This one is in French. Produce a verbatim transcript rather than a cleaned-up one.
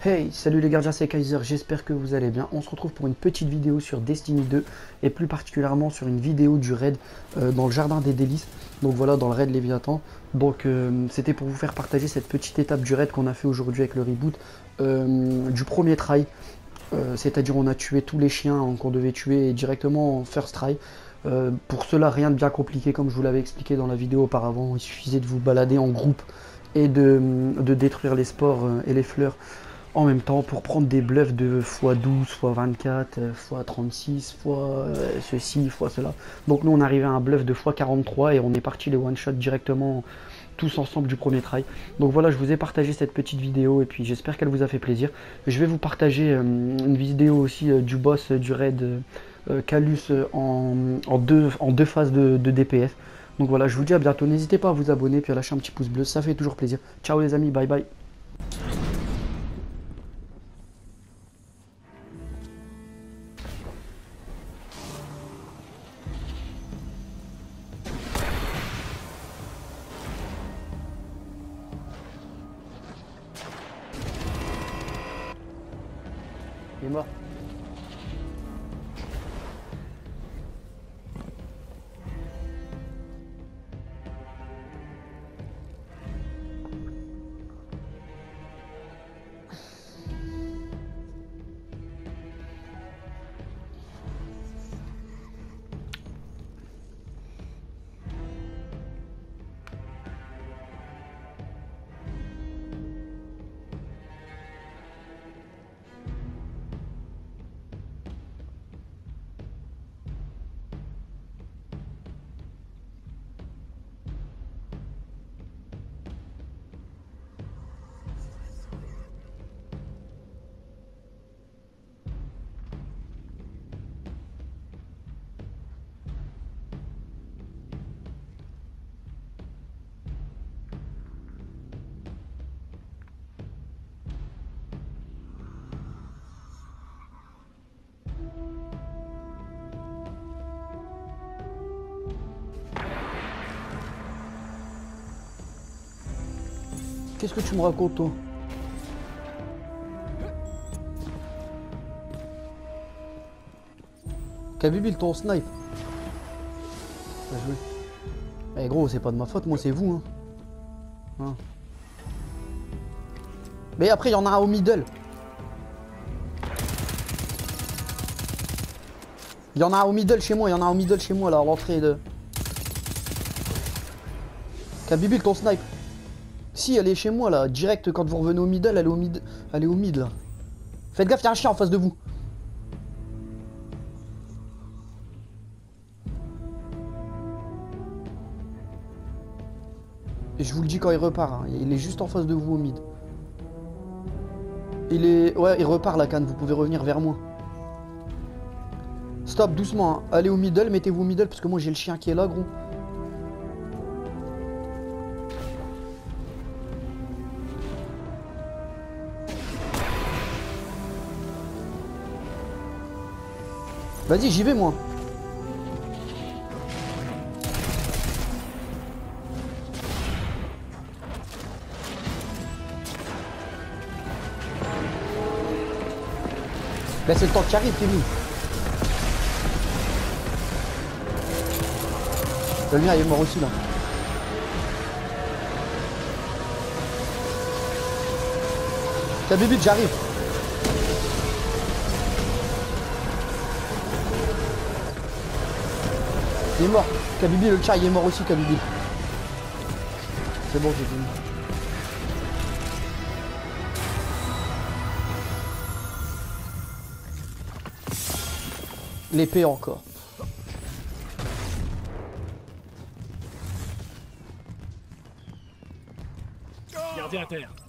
Hey, salut les gardiens, c'est Kaiser, j'espère que vous allez bien. On se retrouve pour une petite vidéo sur Destiny deux et plus particulièrement sur une vidéo du raid euh, dans le jardin des délices. Donc voilà, dans le raid Léviathan. Donc euh, c'était pour vous faire partager cette petite étape du raid qu'on a fait aujourd'hui avec le reboot euh, du premier try. Euh, C'est-à-dire on a tué tous les chiens qu'on devait tuer directement en first try. Euh, pour cela, rien de bien compliqué comme je vous l'avais expliqué dans la vidéo auparavant. Il suffisait de vous balader en groupe et de, de détruire les spores et les fleurs en même temps pour prendre des bluffs de fois douze, fois vingt-quatre, fois trente-six, fois ceci, fois cela. Donc nous on arrivait à un bluff de fois quarante-trois et on est parti les one shot directement tous ensemble du premier try. Donc voilà, je vous ai partagé cette petite vidéo et puis j'espère qu'elle vous a fait plaisir. Je vais vous partager euh, une vidéo aussi euh, du boss euh, du raid euh, Calus en, en, deux, en deux phases de, de D P S. Donc voilà, je vous dis à bientôt. N'hésitez pas à vous abonner puis à lâcher un petit pouce bleu, ça fait toujours plaisir. Ciao les amis, bye bye. Il est mort. Qu'est-ce que tu me racontes, toi? Kabybil, ton snipe. Bien joué. Eh gros, c'est pas de ma faute, moi c'est vous. Hein. Hein. Mais après, il y en a un au middle. Il y en a un au middle chez moi, il y en a un au middle chez moi là, à l'entrée de... Kabybil, ton snipe. Si, elle est chez moi là, direct quand vous revenez au middle, elle est au mid, elle est au mid là. Faites gaffe, il y a un chien en face de vous. Et je vous le dis quand il repart, hein. Il est juste en face de vous au mid. Il est... Ouais, il repart la canne, vous pouvez revenir vers moi. Stop, doucement, hein. Allez au middle, mettez-vous au middle parce que moi j'ai le chien qui est là, gros. Vas-y, j'y vais moi. Là c'est le temps qui arrive, Kevin. Le mien il est mort aussi là. Kabybil, j'arrive. Il est mort. Kabybil, le chat, il est mort aussi, Kabybil. C'est bon, j'ai fini. L'épée encore. Gardien à terre.